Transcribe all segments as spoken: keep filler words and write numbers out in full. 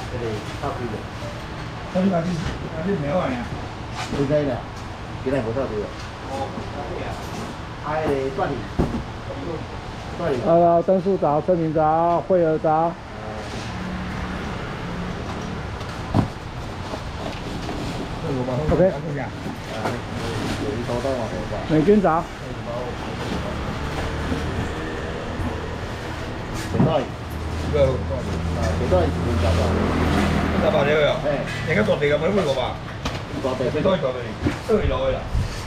个套几个？ 他你把这把这苗啊呀？ 不知啦，今日无套几个。哦，啊，个断理，断理。 呃，登数早，证明早，会儿早。OK。美军早。 几多？ 个， 啊，几多？五十八。 十八了哟。 哎， 人家大地个买几个吧？ 大地几多大地？二楼的啦。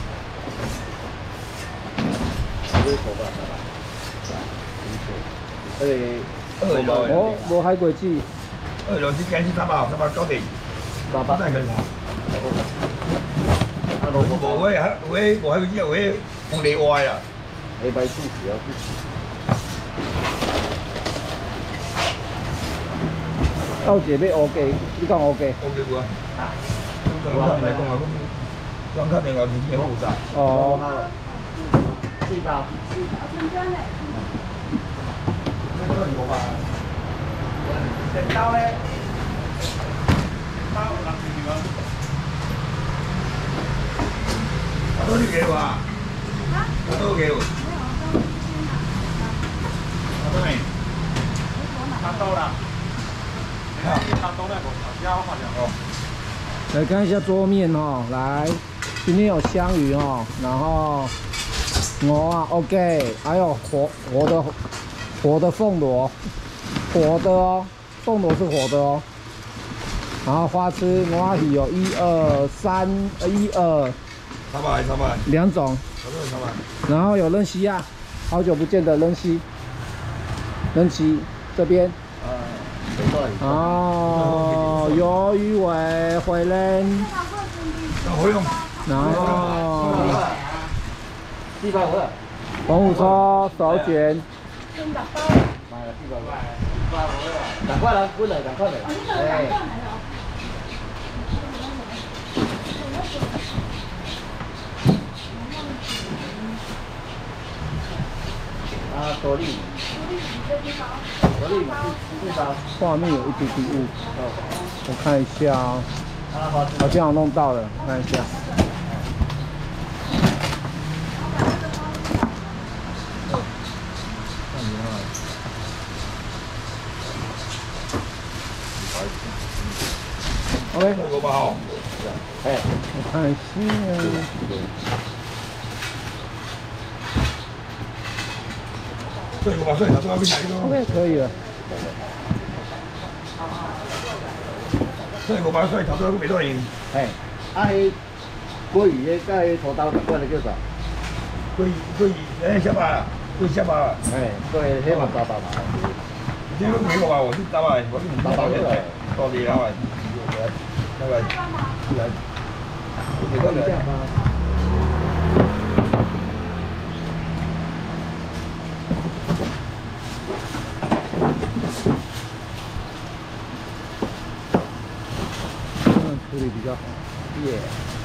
那个二楼的。 哦，无海轨迹。 二楼是间是三百，三百九地。 三百。 再跟他。 啊，无无位啊，位无海轨迹，位红地歪啊。 下摆主持啊。 到这要 OK， 你讲 OK？OK 无啊。啊。我来讲啊，讲打电话是几好杂。 哦。 四包。 成交嘞。 这个有吧？ 电刀咧，刀六十二蚊。 我多啲幾喎？ 啊？ 我多幾喎？我多未？ 差不多啦。差不多那个小家伙好像哦。 来看一下桌面哦，来，今天有香鱼哦，然后鹅啊 ，OK， 还有活活的活的凤螺，活的哦，凤螺是活的哦。然后花枝鹅鱼有一二三，呃一二， 三百三百， 两种。 差不多三百。 然后有冷西亚，好久不见的冷西，冷西这边。哦，鱿鱼尾回来， 好用。 然后四百五啊， 红虎抽手卷， 四百包。 买了四百五，四百五啊，赶快来，过来，赶快来，哎。啊，多利，多利嘛，四包。 画面有一点点雾，我看一下啊、哦，好像我弄到了，看一下。OK， 这个吧好。 哎， 我看一下。 这个吧，这个这个哪个 ？OK， 可以了。 这个吧，这差不多几多钱？ 哎，啊，迄鲑鱼迄甲迄土豆同款的叫啥？ 贵贵哎，小巴，贵小巴。 哎，对，迄嘛八百嘛。 这个几个吧？我是八百，我是八百的，多啲啦，那个来，几个人？ 处理比较好。 耶。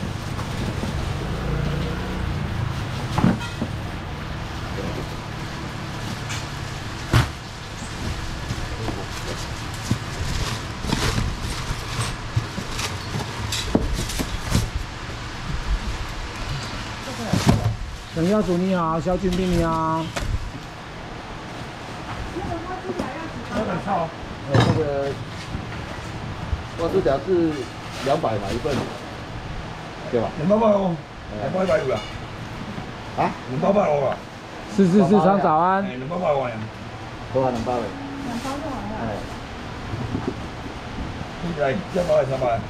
沈耀祖你好，肖俊斌你好。 那个超。 呃，那个花枝条是两百嘛一份，对吧？ 两百八哦，两百八有啦。 啊？ 两百八哦。 四四市场早安。 哎，两百八哦。 多少两百位？ 两包就好了。 哎。 来，一百三百。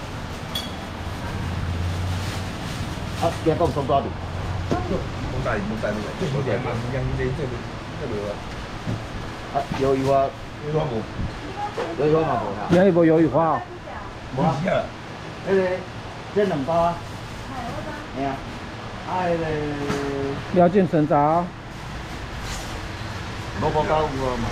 啊，今讲送多少？ 冇大冇大冇大，即係冇大嘛，唔印你即係即係冇啊。 啊，鱿魚花， 你講冇？ 魷魚花嘛無啦。 你有冇魷魚花哦？ 冇啊。 迄個，這兩包啊。係啊。啊，迄個。 廖建成早。 我冇交有嘛。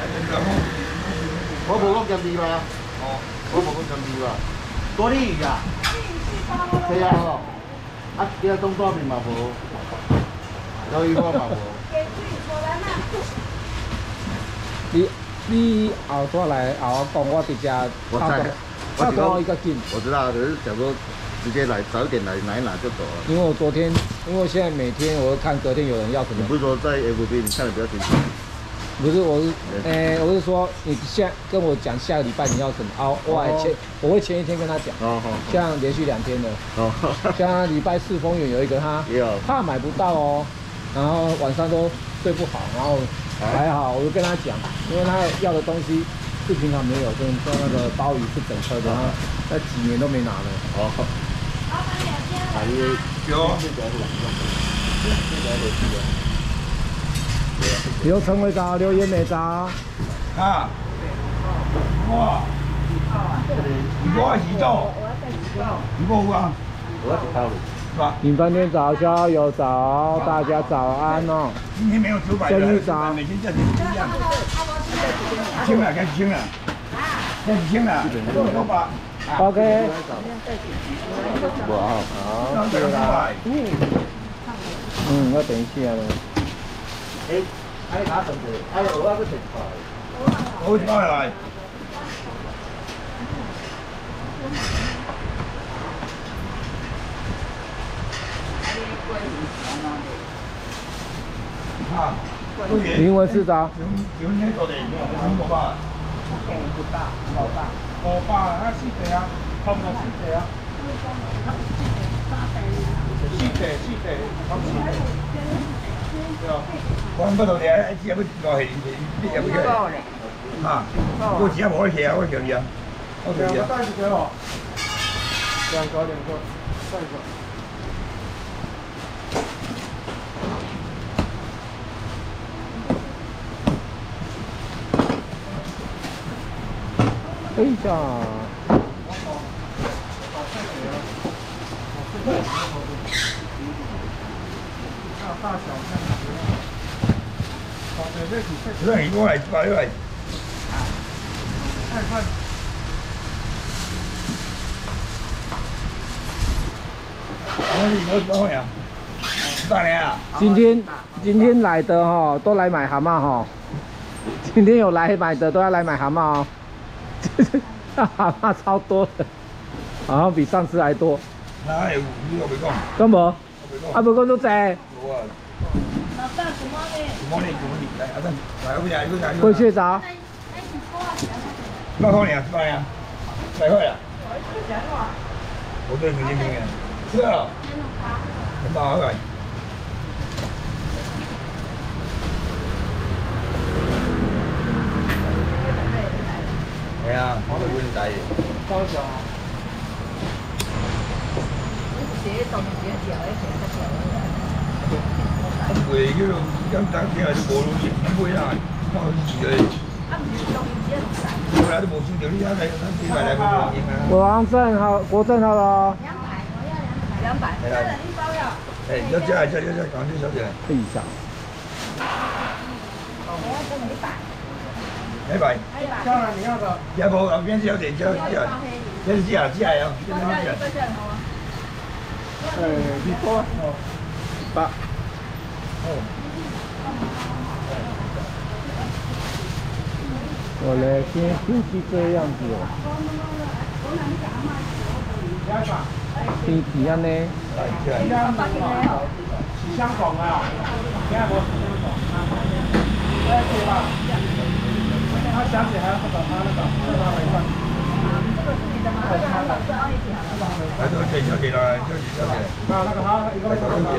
我冇講咁啲嘛。哦。我冇講咁啲嘛。多啲魚啊？係啊哦。啊，其他東多面嘛無。魷魚花嘛無。 你你后再来后讲，我直接我知他刚好一个进。 我知道，可是想说直接来早一点来拿一拿就走了。 因为我昨天，因为我现在每天我会看隔天有人要什么。 你不是说在 F B 你看的比较清楚？ 不是，我是，诶、欸，我是说你下跟我讲下个礼拜你要什么啊？我还前、哦、我会前一天跟他讲。哦哦。像连续两天的。哦。像礼拜四丰原有一个他，他买不到哦，然后晚上都睡不好，然后还好，我就跟他讲，因为他要的东西。是平常没有，就是说那个鲍鱼是整颗的，他那几年都没拿了。哦。老板两千。啊，你有。刘成伟早，刘延美早。啊。哇。如果是做，如果有啊。我是套路。是吧？饮饭店早，宵有早，大家早安哦。今天没有九百的，生日早，每天价钱不一样。清了，开始清了。开始清了，多吧。OK。哇，好，对啦。嗯。嗯，我等一下了。哎，哎，拿什么？哎，我那个挺快。我快来。啊，英文市长。有有那个的，有吧？不大，好大。五百啊，四块啊，差不多四块啊。四块，四块，差不多四块。对啊。我不懂的，一只要不落去，你也不去。啊，我只要无去啊，我叫你啊。我叫你啊。带一个哦。两个，两个，带一个。哎呀！大小看。好，对对对。让你过来，过来，过来。快快。我你我多呀？大年啊！今天今天来的哈，都来买蛤蟆哈。今天有来买的都要来买蛤蟆哦。那蛤蟆超多的，好像比上次还多。哪有？你又未讲？咁无？啊，无讲都济。无啊。老大什么呢？什么呢？什么呢？来，阿珍，来，我来，我来。过去找。多少年？多少年？几块啊？我对很年轻的。是啊。很大个。系啊，我都會睇。多少？自己當自己條，一條一條。唔會，叫做咁等聽下啲無路業，唔會啊，包住佢。啊，唔是當自己唔使。後來都冇先條呢家嚟，先嚟嚟佢冇影啊。王正好，國正好咯。兩百，我要兩百。兩百。係啦。一包要。誒，一隻係一隻一隻，講啲小姐。對一下。我要跟你一百。一百，当然你要的。要不后边小点叫叫，这是假假呀，这是假。呃，一百哦，一百。哦。我嘞，今天就是这样子哦。天气安尼。是香港啊，今日无是香港。哎，对吧？他小姐还要不找他那个，再拿回来。这个是你的吗？这个还老师凹一起好了。还是给小姐了，小姐小姐。啊，那个他一个小姐。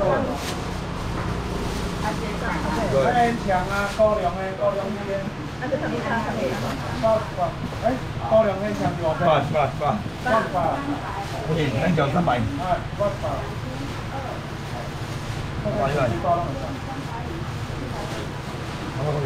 哎，强啊，高粱诶，高粱那边。那个什么强？八十八。哎，高粱那强多少？八十八，八十八。不行，能缴三百。哎，八十八。八十八。好，好，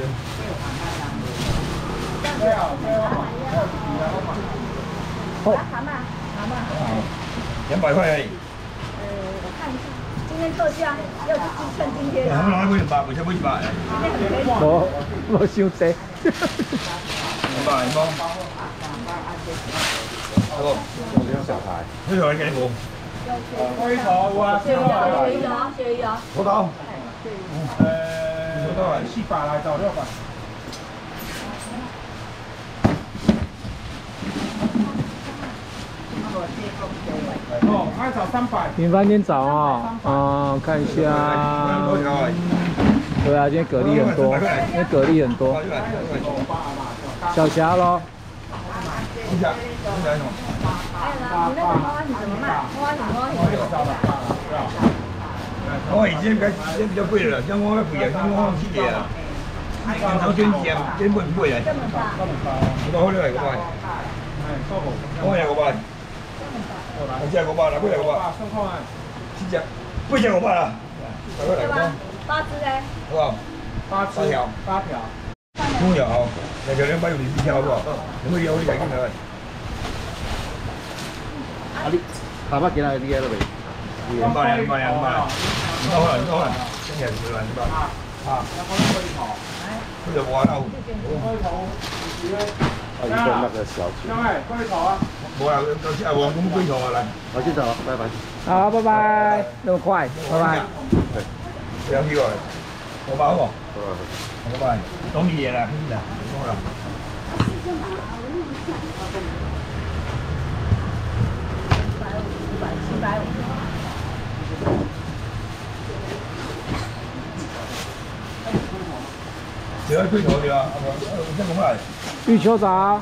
蛤蟆，蛤蟆，两百块而已。呃，我看一下，今天特价，要趁今天。蛤蟆还会一百，为什么一百？我我想济。一百一包。好，我这小台。呢度係幾多？龜頭啊，鱈魚啊，鱈魚啊。好到。誒，四百嚟就六百。 三百。 平凡点找啊，啊，看一下。对啊，今天蛤蜊很多，今天蛤蜊很多。小虾咯。 你讲，你讲什么？ 哎，那你那个花花你怎么卖？花花你花花我以前该以前比较贵了，像我那贵啊，像我放七年了。经常捐钱，捐不贵啊。 这么大。 我好来个吧。我来个吧。我只个吧，来不来个吧？七只，八只个吧啦。 对吧？八只嘞。 好不好？ 八八条。 八条。 五条好，来条两百六十四条好不好？两百条你来进来。 啊你，爸爸给他你个了未？ 两百两百两百，你好了你好了，今日是两百。啊。佢就話啦， 啊，一个那个小区。 兩位龜頭啊！ 冇啦，到時候黃金龜頭啊嚟。 我知道了，拜拜。 好，拜拜，那么快，拜拜。 兩條嚟，我包喎。 嗯。 拜拜，講嘢啦，兄弟，好啦。 五百七百五。 你喺龜頭對啊？真咁嚟。 玉球早。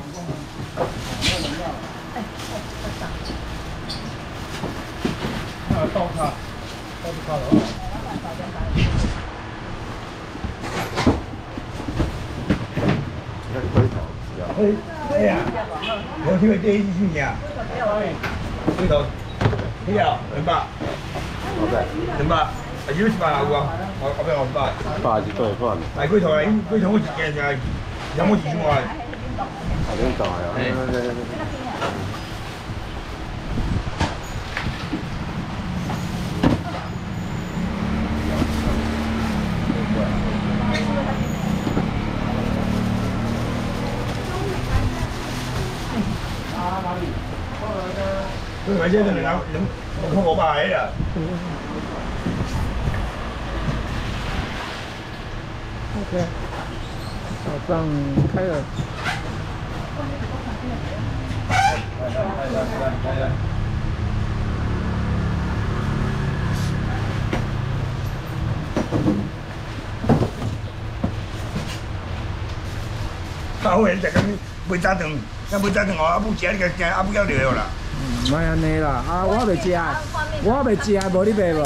啊，刀叉，刀叉了。 哎哎呀，我聽佢第一次先呀。龜頭，幾啊？兩百。 好的。 兩百，啊，要一百有啊？我我俾我百。 八十對半。 但係龜頭係龜頭好熱嘅就係有冇錢我係？ 兩大啊。 佢咪即係兩兩六個五百嘅啊！ OK， 早上开了。 好嘅，就咁杯炸頓，咁杯炸頓我阿母食，你個阿母要料啦。 唔係安尼啦，啊，我未食，我未食，無你賣無？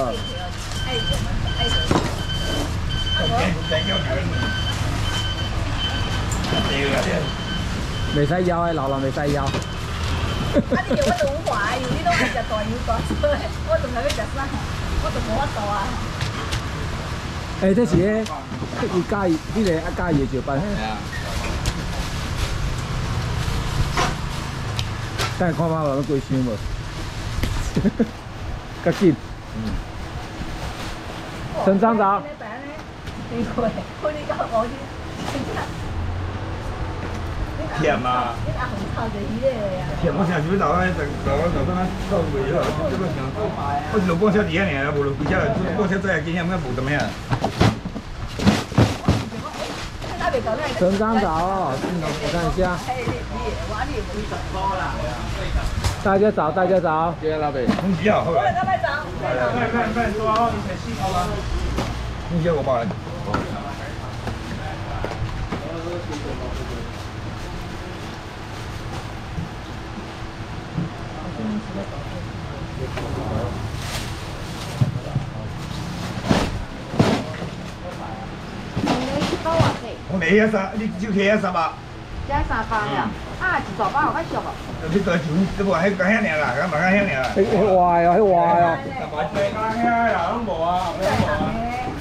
未使腰嘅，流浪未使腰。 啊！你叫我做好壞，要呢都係食代要講，我仲係要食生，我仲冇得做啊！ 誒，這是咧，伊加伊，呢個一加伊就辦。係啊。但係看下人貴傷無？較緊。嗯。陳廠長。 你過嚟，佢呢個我啲。 甜啊！甜，我想去到那到到到那到位了，这个想，我路光车底下呢，无路底下了，光车在今天没补怎么样？ 陈厂长哦，我看一下。大家早，大家早。 谢谢老板。 空气啊，好了。 大家早。 快快快，多哦，你先洗好吧。 空气我包了。 我未一三，你只起一十啊？ 只三包呀，啊，一大包有較俗哦。 你在全，你話喺講香啦，咁咪講香啦。 迄迄壞哦，迄壞哦。 未講香呀，都無啊，冇啊。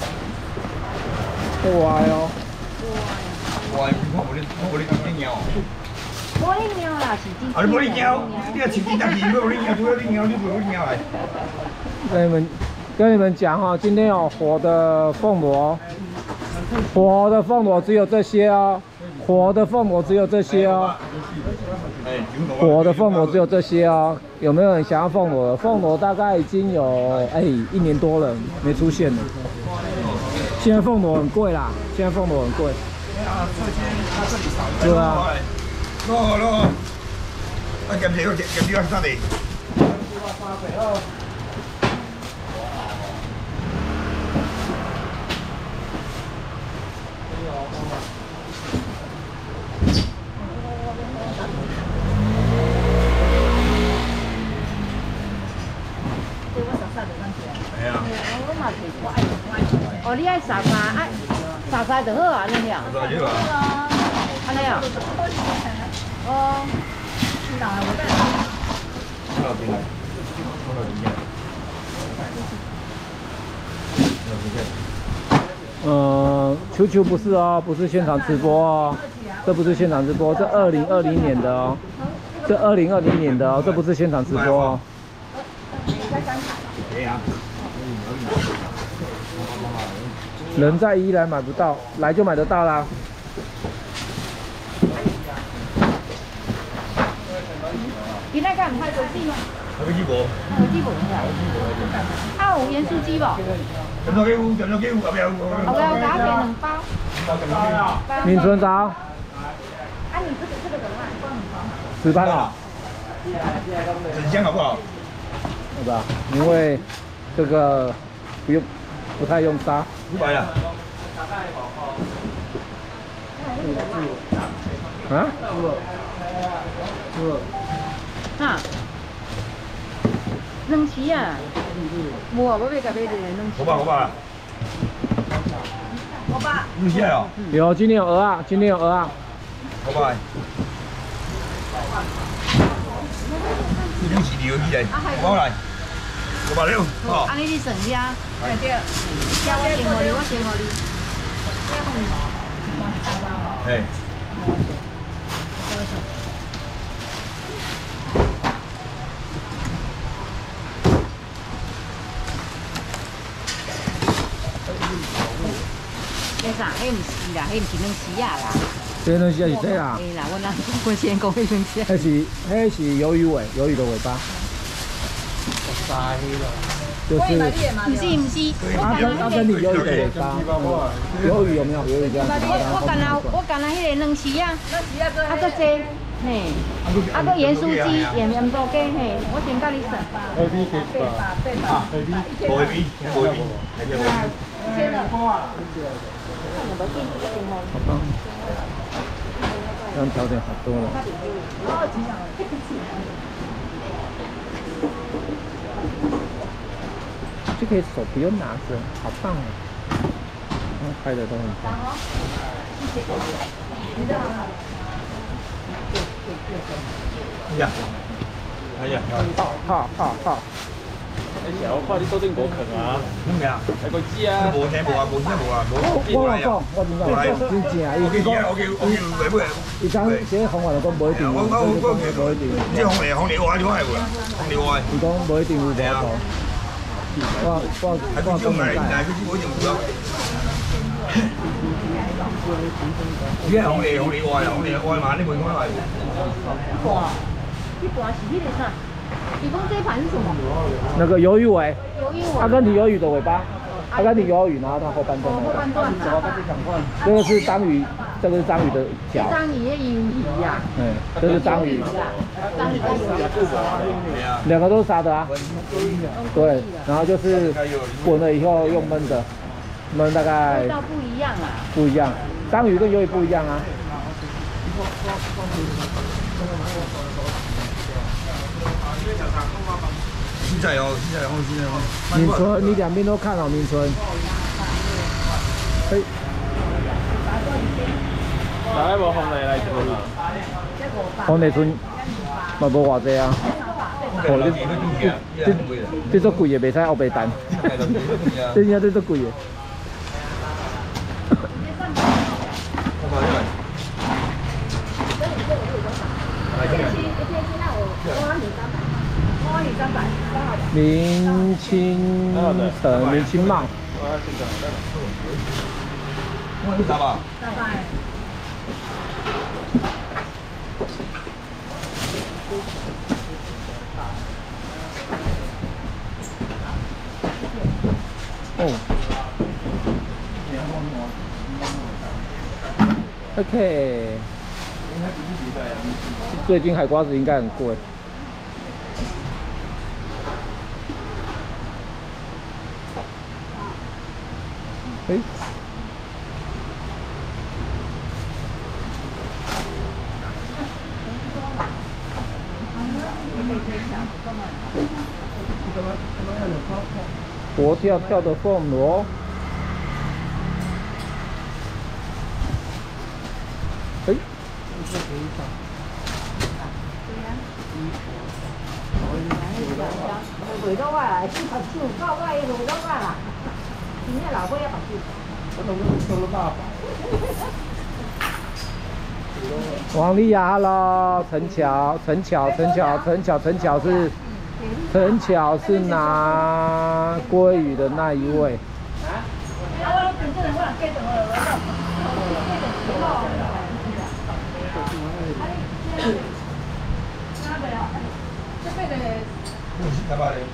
迄壞哦。 壞，我冇你，我冇你咁樣。 玻璃貓啦，是真。 啊！你玻璃貓，你要前幾集見玻璃貓，除咗啲貓，你玻璃貓嚟。 跟你們跟你們講哈，今天有活的鳳螺，活的鳳螺只有這些哦，活的鳳螺只有這些哦，活的鳳螺只有這些哦。有沒有人想要鳳螺的？鳳螺大概已經有哎一年多了沒出現了。現在鳳螺很貴啦，現在鳳螺很貴。對啊。 攞攞，我夾住個夾住個沙地。 哦，你爱沙沙，爱沙沙就好啊，安尼啊。 沙就好啊。 安尼啊。哦。哪我在？ 看到进来，看到进来。 呃，球球不是哦，不是现场直播哦，这不是现场直播，这二零二零年的哦，这二零二零年的哦，这不是现场直播哦。人在宜兰买不到，来就买得到啦。 今仔敢唔开飞机吗？ 开飞机无？ 飞机无是吧？啊，有盐酥鸡无？ 点咗幾壺？點咗幾壺？後邊有。 後邊有加俾兩包。 明春早。 啊，你這個這個怎麼辦？包兩包。 十班了。 整箱好不好？ 好吧，因为这个不用，不太用杀。 五百了。 啊？ 哈？兩匙啊？無啊，我要甲買一個兩匙。 五百五百。 我爸。 你現在哦？ 有，今天有鹅啊，今天有鹅啊。 五百。兩匙條起嚟，五百嚟。五百六。哦。 安尼你算只？ 對對。 叫我先互你，我先互你。 哎。 迄啥？迄毋是啦，迄毋是两匙啊啦。 这两匙是这啦。 嘿啦，我那我先讲迄两匙。 迄是迄是鱿鱼尾，鱿鱼的尾巴。就是。 不是不是， 阿跟阿跟你鱿鱼的尾巴。鱿鱼有没有？鱿鱼这样。 我我干那我干那迄个两匙啊，啊个这，嘿，啊个盐酥鸡、盐盐多鸡，嘿，我先甲你算。 A B 给吧，啊 A B， 冇 A B， 冇 A B， 好棒，这样调点好多了。就可以手不用拿着，好棒哦！然后拍的都很棒。 呀，哎呀， 好好好好。 哎呀，我看你到底无空啊？ 咩啊？ 係個知啊？ 冇聽冇啊，冇聽冇啊，冇。 我我講，我點講？真正，伊我見我見我見唔係咩？ 伊講這個方法就講無一定， 我我我無一定。 即係紅嚟紅嚟話點解會？紅嚟話。 伊講無一定有無錯。我我係佢叫埋，但係佢知冇一定有。而家紅嚟紅嚟話，紅嚟外賣你冇講係。 哇！呢盤是迄個啥？你講這盤是什麼？ 那個魷魚尾， 魷魚尾。 阿根廷魷魚的尾巴，阿根廷魷魚，然後它後半段。 後半段啊。 這個是章魚，這個是章魚的腳。 章魚的魷魚呀。 嗯，這是章魚。 章魚的魷魚。 兩個都是殺的啊。對，然後就是滾了以後用燜的，燜大概。 味道不一樣啊。 不一樣，章魚跟魷魚不一樣啊。 現在哦，現在哦，現在哦。 明春，你兩邊都看哦，明春。嘿。 大家無紅嚟嚟做啦。 紅嚟春，嘛無偌濟啊。哦，這這這這足貴嘅，袂使後白蛋。這應該這足貴嘅。明清城，明清茂。 我打吧。 哦。OK。最近海瓜子应该很贵。哎。活跳跳的凤螺。 回到我来，去白酒，到我回到我啦。今日老婆要白酒。 我都都都大王丽雅 ，Hello， 陈巧，陈巧，陈巧，陈巧，陈巧是，陈巧是拿鲑鱼的那一位。 三百零。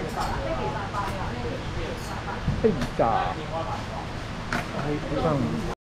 哎呀，上。